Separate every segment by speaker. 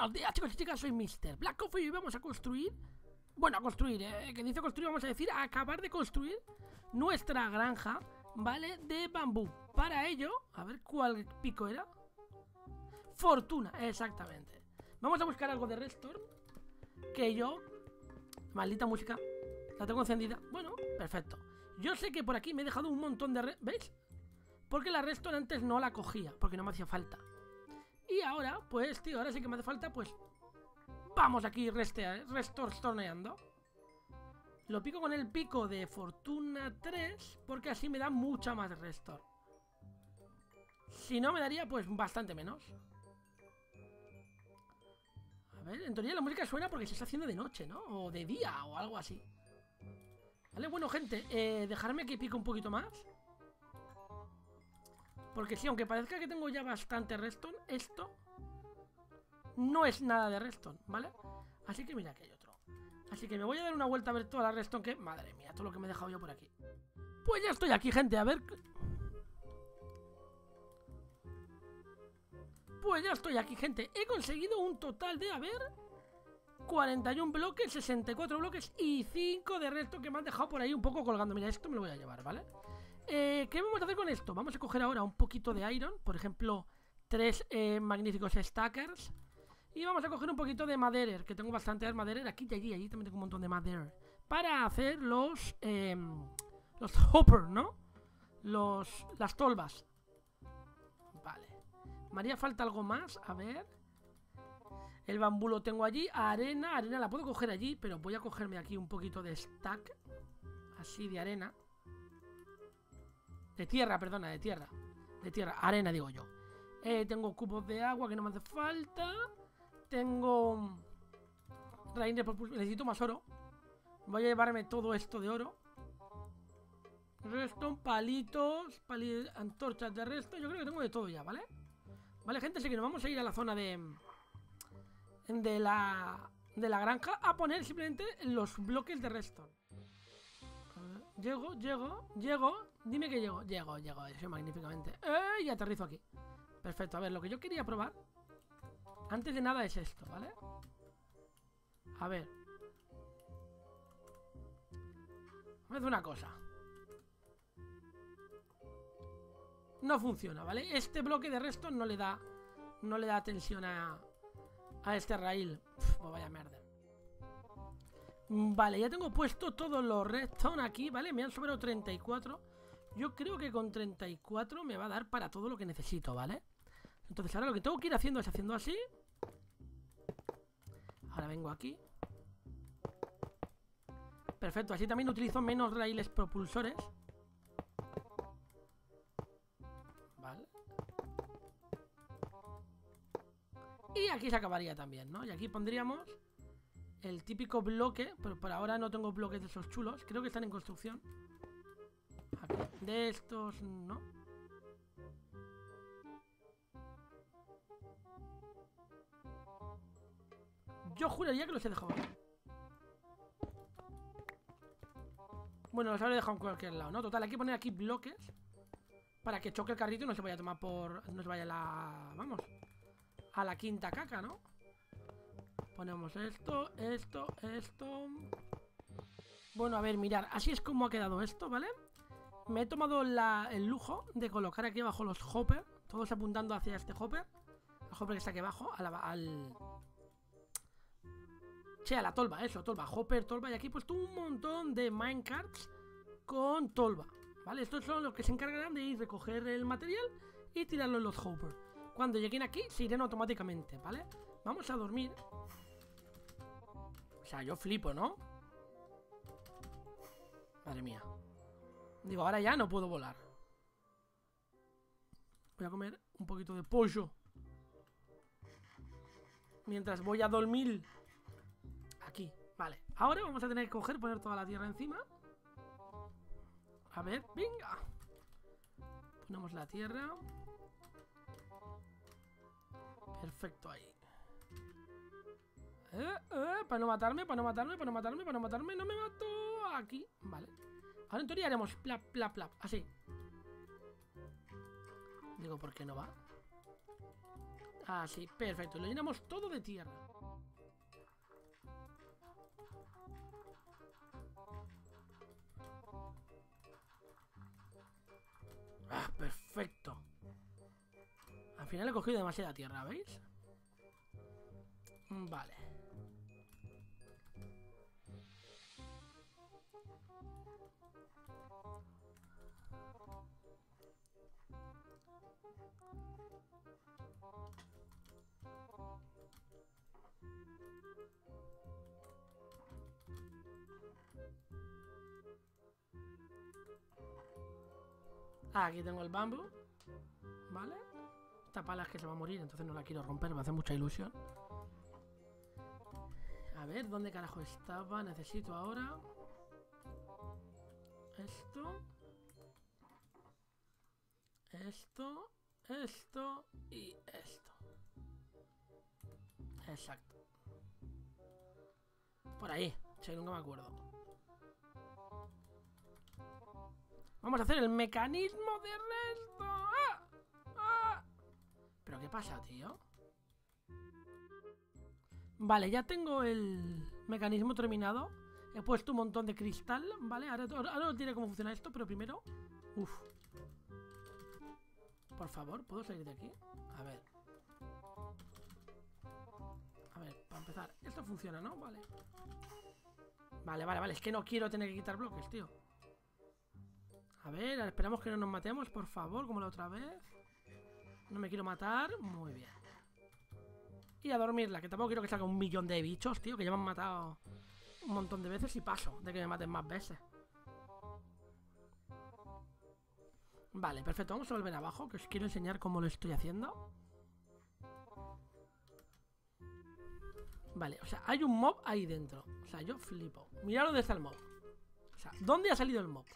Speaker 1: Buenos días, chicos y chicas, soy Mr. Black Coffee y vamos a construir... Bueno, a construir, que dice construir, vamos a decir, a acabar de construir nuestra granja, ¿vale? De bambú. Para ello, a ver cuál pico era. Fortuna, exactamente. Vamos a buscar algo de redstone. Que yo... Maldita música. La tengo encendida. Bueno, perfecto. Yo sé que por aquí me he dejado un montón de... ¿Veis? Porque la redstone antes no la cogía, porque no me hacía falta. Y ahora, pues, tío, ahora sí que me hace falta, pues... Vamos aquí restorneando. Lo pico con el pico de Fortuna 3, porque así me da mucha más restore. Si no, me daría, pues, bastante menos. A ver, en teoría la música suena porque se está haciendo de noche, ¿no? O de día, o algo así. Vale, bueno, gente, dejarme que pique un poquito más. Porque sí, aunque parezca que tengo ya bastante redstone, esto no es nada de redstone, ¿vale? Así que mira, aquí hay otro. Así que me voy a dar una vuelta a ver toda la redstone que... Madre mía, todo lo que me he dejado yo por aquí. Pues ya estoy aquí, gente, a ver... Pues ya estoy aquí, gente. He conseguido un total de, a ver... 41 bloques, 64 bloques y 5 de redstone que me han dejado por ahí un poco colgando. Mira, esto me lo voy a llevar, ¿vale? ¿Qué vamos a hacer con esto? Vamos a coger ahora un poquito de iron. Por ejemplo, 3 magníficos stackers. Y vamos a coger un poquito de madera, que tengo bastante madera. Aquí y allí también tengo un montón de madera. Para hacer los hoppers, ¿no? Las tolvas. Vale. Me haría falta algo más, a ver. El bambú lo tengo allí. Arena la puedo coger allí, pero voy a cogerme aquí un poquito de stack. Así de arena. De tierra, perdona, de tierra. De tierra, arena digo yo. Tengo cubos de agua que no me hace falta. Tengo raíces propulsores. Necesito más oro. Voy a llevarme todo esto de oro. Redstone, palitos, antorchas de redstone. Yo creo que tengo de todo ya, ¿vale? Vale, gente, así que nos vamos a ir a la zona de la granja a poner simplemente los bloques de redstone. Llego. Dime que llego. Llego, eso magníficamente. Y aterrizo aquí. Perfecto, a ver, lo que yo quería probar antes de nada es esto, ¿vale? A ver. Vamos a hacer una cosa. No funciona, ¿vale? Este bloque de redstone no le da tensión a este rail. Pues vaya mierda. Vale, ya tengo puesto todos los redstone aquí, ¿vale? Me han sobrado 34. Yo creo que con 34 me va a dar para todo lo que necesito, ¿vale? Entonces ahora lo que tengo que ir haciendo es haciendo así. Ahora vengo aquí. Perfecto, así también utilizo menos raíles propulsores. Vale. Y aquí se acabaría también, ¿no? Y aquí pondríamos el típico bloque. Pero por ahora no tengo bloques de esos chulos. Creo que están en construcción. Aquí. De estos, no. Yo juraría que los he dejado aquí. Bueno, los habré dejado en cualquier lado, ¿no? Total, hay que poner aquí bloques para que choque el carrito y no se vaya a tomar por... No se vaya a la... Vamos, a la quinta caca, ¿no? Ponemos esto. Bueno, a ver, mirar. Así es como ha quedado esto, ¿vale? Me he tomado el lujo de colocar aquí abajo los hoppers. Todos apuntando hacia este hopper. El hopper que está aquí abajo. A la tolva, eso, tolva, hopper, tolva. Y aquí he puesto un montón de minecarts con tolva, ¿vale? Estos son los que se encargarán de ir a recoger el material y tirarlo en los hoppers. Cuando lleguen aquí se irán automáticamente, ¿vale? Vamos a dormir. O sea, yo flipo, ¿no? Madre mía. Digo, ahora ya no puedo volar. Voy a comer un poquito de pollo mientras voy a dormir. Aquí, vale. Ahora vamos a tener que coger, poner toda la tierra encima. A ver, venga. Ponemos la tierra. Perfecto, ahí. Para no matarme. No me mato. Aquí, vale. Ahora en teoría haremos plap, plap, plap. Así. Digo, ¿por qué no va? Así, perfecto. Lo llenamos todo de tierra. Ah, perfecto. Al final he cogido demasiada tierra, ¿veis? Vale. Aquí tengo el bambú. ¿Vale? Esta pala es que se va a morir, entonces no la quiero romper, me hace mucha ilusión. A ver, ¿dónde carajo estaba? Necesito ahora esto, esto, esto y esto. Exacto. Por ahí, si nunca me acuerdo. Vamos a hacer el mecanismo de resto. ¡Ah! ¡Ah! ¿Pero qué pasa, tío? Vale, ya tengo el mecanismo terminado. He puesto un montón de cristal, ¿vale? Ahora os diré cómo funciona esto, pero primero... Uf. Por favor, ¿puedo salir de aquí? A ver. A ver, para empezar. Esto funciona, ¿no? Vale. Vale. Es que no quiero tener que quitar bloques, tío. A ver, esperamos que no nos matemos, por favor, como la otra vez. No me quiero matar. Muy bien. Y a dormirla, que tampoco quiero que salga un millón de bichos, tío, que ya me han matado un montón de veces y paso de que me maten más veces. Vale, perfecto, vamos a volver abajo, que os quiero enseñar cómo lo estoy haciendo. Vale, o sea, hay un mob ahí dentro. O sea, yo flipo. Mirad dónde está el mob. O sea, ¿dónde ha salido el mob?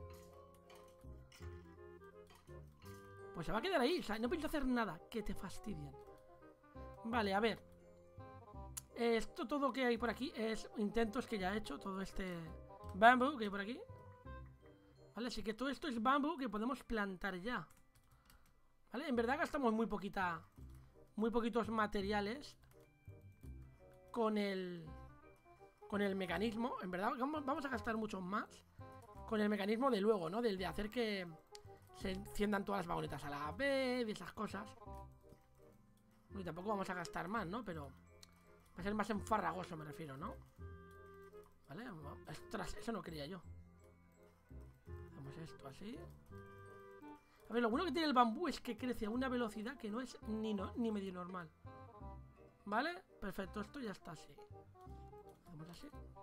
Speaker 1: Pues se va a quedar ahí, o sea, no pienso hacer nada. Que te fastidien. Vale, a ver. Esto todo que hay por aquí es intentos que ya he hecho. Todo este bambú que hay por aquí. Vale, así que todo esto es bambú que podemos plantar ya. Vale, en verdad gastamos muy poquitos materiales con el mecanismo. En verdad vamos a gastar muchos más con el mecanismo de luego, ¿no? Del de hacer que se enciendan todas las vagonetas a la vez y esas cosas. Y tampoco vamos a gastar más, ¿no? Pero va a ser más enfarragoso, me refiero, ¿no? Vale, ostras, eso no quería yo. Hacemos esto así. A ver, lo bueno que tiene el bambú es que crece a una velocidad que no es ni medio normal. ¿Vale? Perfecto, esto ya está así. Hacemos así.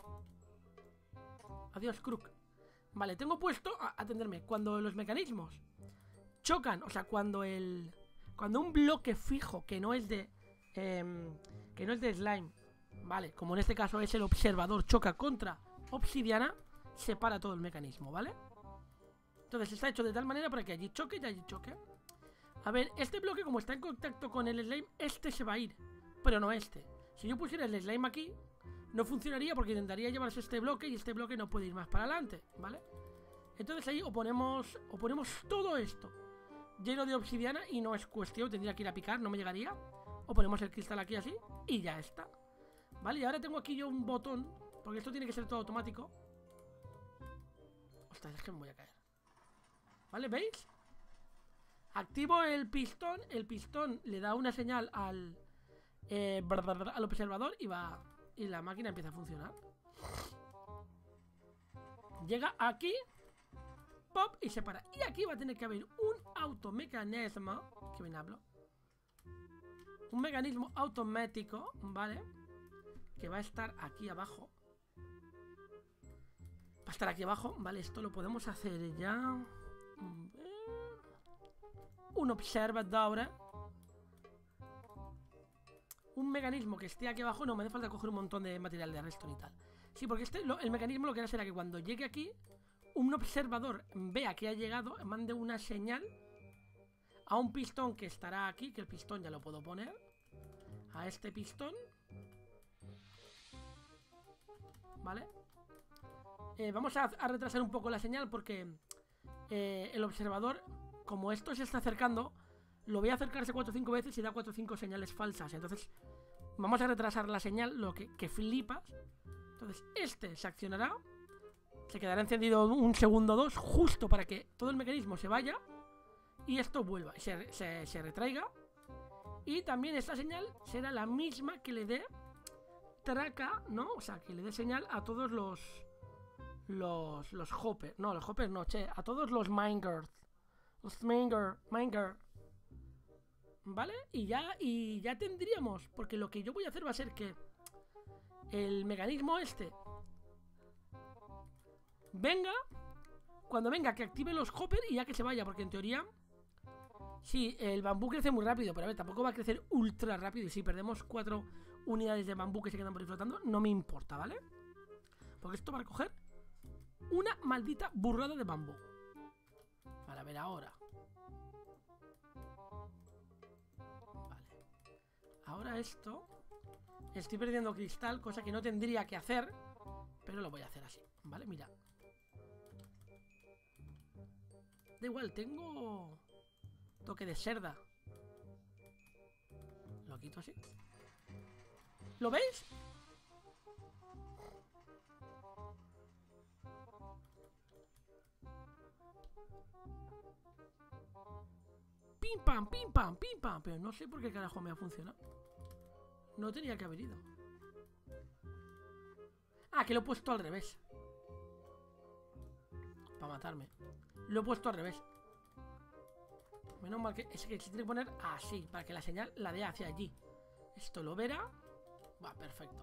Speaker 1: Adiós, Crook. Vale, tengo puesto, atenderme, cuando los mecanismos chocan, o sea, cuando un bloque fijo que no es de slime, vale, como en este caso es el observador, choca contra obsidiana, separa todo el mecanismo, ¿vale? Entonces está hecho de tal manera para que allí choque y allí choque. A ver, este bloque como está en contacto con el slime, este se va a ir, pero no este. Si yo pusiera el slime aquí, no funcionaría porque intentaría llevarse este bloque y este bloque no puede ir más para adelante, ¿vale? Entonces ahí o ponemos todo esto lleno de obsidiana y no es cuestión, tendría que ir a picar, no me llegaría. O ponemos el cristal aquí así y ya está. Vale, y ahora tengo aquí yo un botón, porque esto tiene que ser todo automático. Ostras, es que me voy a caer. ¿Vale? ¿Veis? Activo el pistón le da una señal al observador y la máquina empieza a funcionar. Llega aquí, pop, y se para. Y aquí va a tener que haber un automecanismo, que bien hablo, un mecanismo automático, ¿vale? Que va a estar aquí abajo. Va a estar aquí abajo, ¿vale? Esto lo podemos hacer ya. Un observador. Un mecanismo que esté aquí abajo. No me hace falta coger un montón de material de redstone y tal. Sí, porque el mecanismo lo que hará será que cuando llegue aquí, un observador vea que ha llegado, mande una señal a un pistón que estará aquí, que el pistón ya lo puedo poner. A este pistón. ¿Vale? Vamos a retrasar un poco la señal porque el observador, como esto se está acercando, lo voy a acercarse 4 o 5 veces y da 4 o 5 señales falsas. Entonces vamos a retrasar la señal, lo que flipas. Entonces este se accionará, se quedará encendido un segundo o dos, justo para que todo el mecanismo se vaya y esto vuelva, y se retraiga. Y también esta señal será la misma que le dé traca, ¿no? O sea, que le dé señal a todos los hoppers. No, los hoppers no, che. A todos los minegirls. Los minger. ¿Vale? Y ya tendríamos. Porque lo que yo voy a hacer va a ser que el mecanismo este venga. Cuando venga, que active los hoppers y ya que se vaya. Porque en teoría, sí, el bambú crece muy rápido. Pero a ver, tampoco va a crecer ultra rápido. Y si perdemos 4 unidades de bambú que se quedan por ahí flotando, no me importa, ¿vale? Porque esto va a recoger una maldita burrada de bambú. Vale, a ver ahora. Vale. Ahora esto. Estoy perdiendo cristal, cosa que no tendría que hacer. Pero lo voy a hacer así, ¿vale? Mira. Da igual, tengo toque de cerda. Lo quito así. ¿Lo veis? Pim pam, pim pam, pim pam. Pero no sé por qué carajo me ha funcionado. No tenía que haber ido. Ah, que lo he puesto al revés. Para matarme. Lo he puesto al revés. Menos mal que es que se tiene que poner así, para que la señal la dé hacia allí. Esto lo verá. Va, perfecto.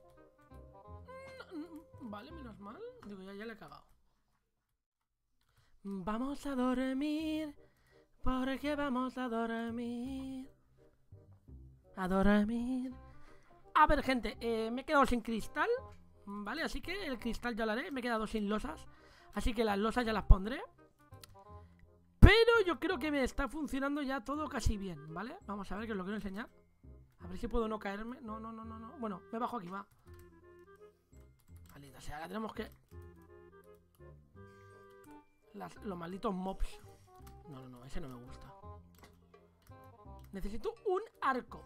Speaker 1: Vale, menos mal. Digo, ya le he cagado. Vamos a dormir. Porque vamos a dormir. A dormir. A ver, gente, me he quedado sin cristal. Vale, así que el cristal ya lo haré. Me he quedado sin losas. Así que las losas ya las pondré. Pero yo creo que me está funcionando ya todo casi bien, ¿vale? Vamos a ver, que os lo quiero enseñar. A ver si puedo no caerme. No. Bueno, me bajo aquí, va. Maldita sea, ahora tenemos que... los malditos mobs. No, ese no me gusta. Necesito un arco.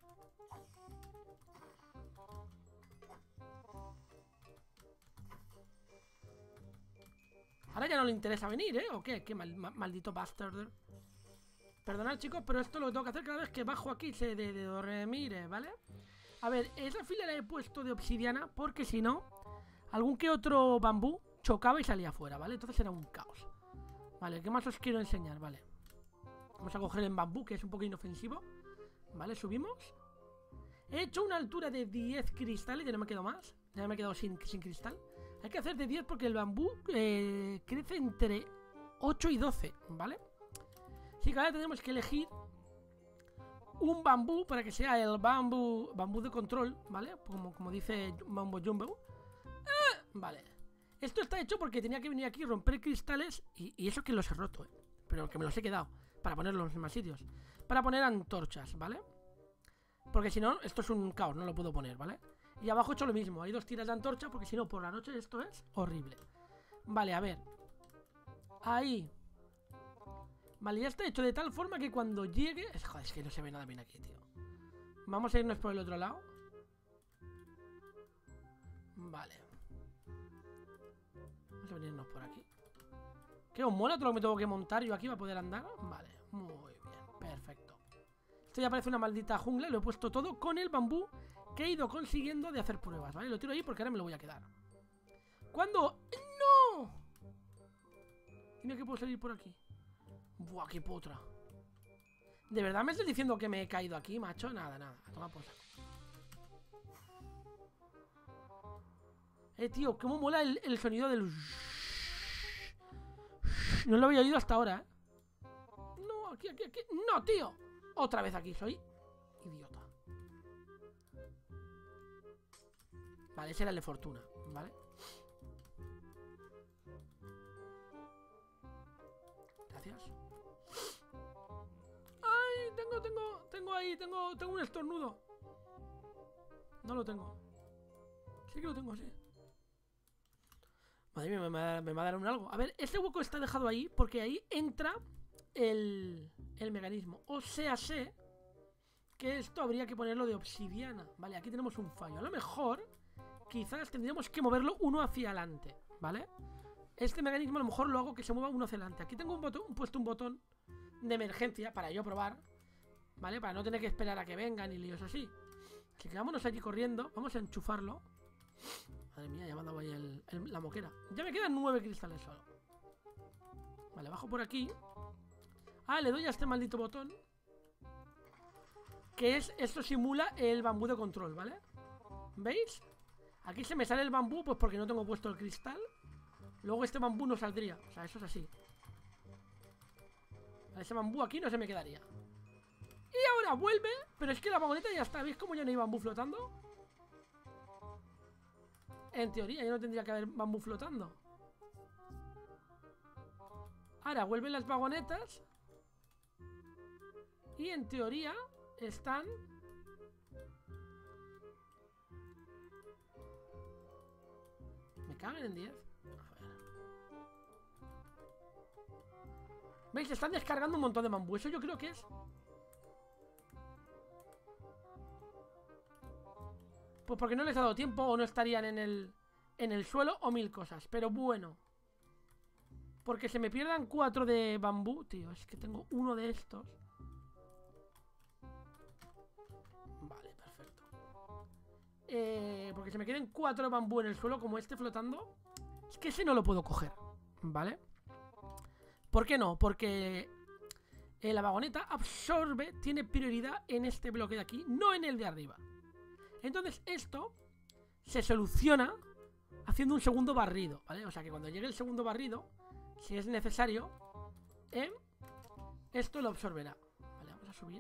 Speaker 1: Ahora ya no le interesa venir, ¿eh? ¿O qué? ¿Qué maldito bastard? Perdonad, chicos, pero esto lo tengo que hacer cada vez que bajo aquí de dormir, ¿vale? A ver, esa fila la he puesto de obsidiana porque si no, algún que otro bambú chocaba y salía afuera, ¿vale? Entonces era un caos. Vale, ¿qué más os quiero enseñar? Vale. Vamos a coger el bambú, que es un poco inofensivo. Vale, subimos. He hecho una altura de 10 cristales, ya no me quedo más. Ya me he quedado sin cristal. Hay que hacer de 10 porque el bambú crece entre 8 y 12, ¿vale? Así que ahora tenemos que elegir un bambú para que sea el bambú de control, ¿vale? Como dice Mambo Jumbo. Vale. Esto está hecho porque tenía que venir aquí y romper cristales y eso que los he roto, ¿eh? Pero que me los he quedado para ponerlos en más sitios. Para poner antorchas, ¿vale? Porque si no, esto es un caos, no lo puedo poner, ¿vale? Y abajo he hecho lo mismo, hay 2 tiras de antorcha porque si no, por la noche esto es horrible. Vale, a ver. Ahí. Vale, ya está hecho de tal forma que cuando llegue... Joder, es que no se ve nada bien aquí, tío. Vamos a irnos por el otro lado. Vale. Vamos a venirnos por aquí. ¿Qué os mola todo lo que me tengo que montar yo aquí para poder andar? Vale, muy bien, perfecto. Esto ya parece una maldita jungla. Lo he puesto todo con el bambú que he ido consiguiendo de hacer pruebas, ¿vale? Lo tiro ahí porque ahora me lo voy a quedar. ¿Cuándo? ¡No! Dime que puedo salir por aquí. Buah, qué potra. ¿De verdad me estás diciendo que me he caído aquí, macho? Nada. Toma por saco. Tío, cómo mola el sonido del... No lo había oído hasta ahora, ¿eh? No, aquí. ¡No, tío! Otra vez aquí, soy idiota. Vale, ese era el de fortuna, ¿vale? Gracias. ¡Ay! Tengo un estornudo. No lo tengo. Sí que lo tengo, sí. Madre mía, me va a dar un algo. A ver, este hueco está dejado ahí porque ahí entra el el mecanismo. O sea, sé que esto habría que ponerlo de obsidiana. Vale, aquí tenemos un fallo. A lo mejor, quizás tendríamos que moverlo uno hacia adelante, ¿vale? Este mecanismo a lo mejor lo hago que se mueva uno hacia adelante. Aquí tengo puesto un botón de emergencia para yo probar, ¿vale? Para no tener que esperar a que vengan y líos así. Así que vámonos aquí corriendo. Vamos a enchufarlo. Madre mía, ya me ha dado ahí la moquera. Ya me quedan 9 cristales solo. Vale, bajo por aquí. Ah, le doy a este maldito botón. Que es, esto simula el bambú de control, ¿vale? ¿Veis? Aquí se me sale el bambú, pues porque no tengo puesto el cristal. Luego este bambú no saldría. O sea, eso es así. Vale, ese bambú aquí no se me quedaría. Y ahora vuelve. Pero es que la vagoneta ya está. ¿Veis cómo ya no hay bambú flotando? En teoría ya no tendría que haber bambú flotando. Ahora vuelven las vagonetas. Y en teoría están... Me cagan en 10. A ver. ¿Veis? Están descargando un montón de bambú. Eso yo creo que es... Pues porque no les ha dado tiempo o no estarían en el suelo o mil cosas. Pero bueno. Porque se me pierdan 4 de bambú, tío. Es que tengo uno de estos. Vale, perfecto. Porque se me queden 4 de bambú en el suelo como este flotando. Es que ese no lo puedo coger, ¿vale? ¿Por qué no? Porque la vagoneta absorbe, tiene prioridad en este bloque de aquí, no en el de arriba. Entonces esto se soluciona haciendo un segundo barrido, ¿vale? O sea que cuando llegue el segundo barrido, si es necesario, esto lo absorberá. Vale, vamos a subir.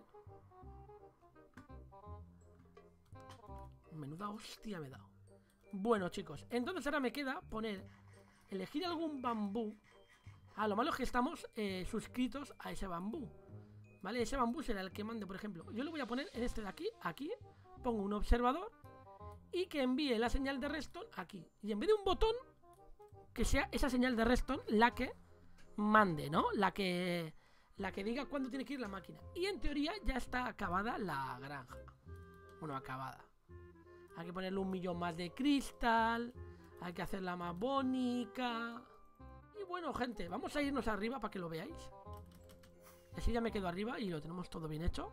Speaker 1: Menuda hostia me he dado. Bueno, chicos, entonces ahora me queda elegir algún bambú. Ah, lo malo es que estamos suscritos a ese bambú, ¿vale? Ese bambú será el que mande, por ejemplo. Yo lo voy a poner en este de aquí. Aquí pongo un observador y que envíe la señal de redstone aquí. Y en vez de un botón, que sea esa señal de redstone la que mande, ¿no? La que diga cuándo tiene que ir la máquina. Y en teoría ya está acabada la granja. Bueno, acabada. Hay que ponerle 1 millón más de cristal. Hay que hacerla más bonita. Y bueno, gente, vamos a irnos arriba para que lo veáis. Así ya me quedo arriba y lo tenemos todo bien hecho.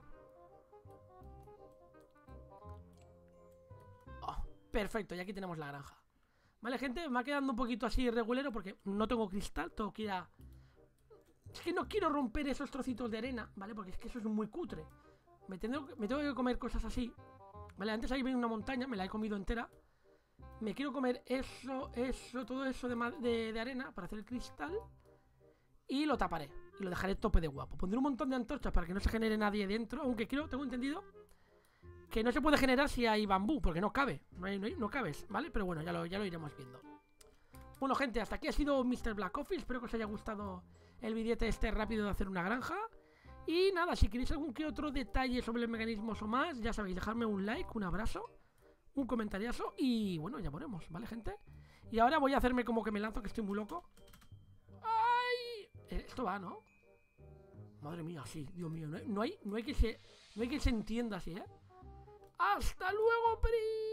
Speaker 1: Oh, perfecto, y aquí tenemos la granja. Vale, gente, me va quedando un poquito así irregular porque no tengo cristal, tengo que ir a... Es que no quiero romper esos trocitos de arena, ¿vale? Porque es que eso es muy cutre. Me tengo que comer cosas así. Vale, antes ahí ven una montaña, me la he comido entera. Me quiero comer todo eso de arena para hacer el cristal. Y lo taparé. Y lo dejaré tope de guapo. Pondré un montón de antorchas para que no se genere nadie dentro. Aunque tengo entendido que no se puede generar si hay bambú, porque no cabe. No cabes, ¿vale? Pero bueno, ya lo iremos viendo. Bueno, gente, hasta aquí ha sido Mr. Black Coffee. Espero que os haya gustado el billete este rápido de hacer una granja. Y nada, si queréis algún que otro detalle sobre los mecanismos o más, ya sabéis, dejadme un like, un abrazo, un comentariazo y bueno, ya veremos, ¿vale, gente? Y ahora voy a hacerme como que me lanzo, que estoy muy loco. ¡Ay! Esto va, ¿no? Madre mía, sí, Dios mío, no hay que se entienda así, ¿eh? ¡Hasta luego, Pri!